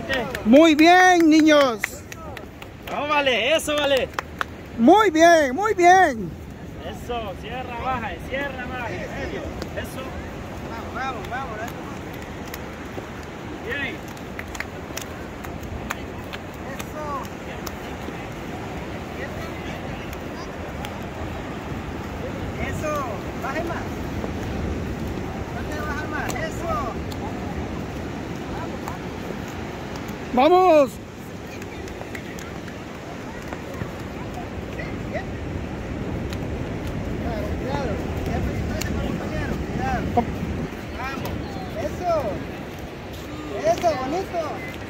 gente? Muy bien, niños. No, vale, eso vale. Muy bien, muy bien. Eso, cierra, baja, en medio. Eso. Vamos. Bien. Eso, baje más. No te bajas más, eso. Vamos. Cuidado. Ya felicitaste para el compañero. Cuidado. Vamos. Eso, bonito.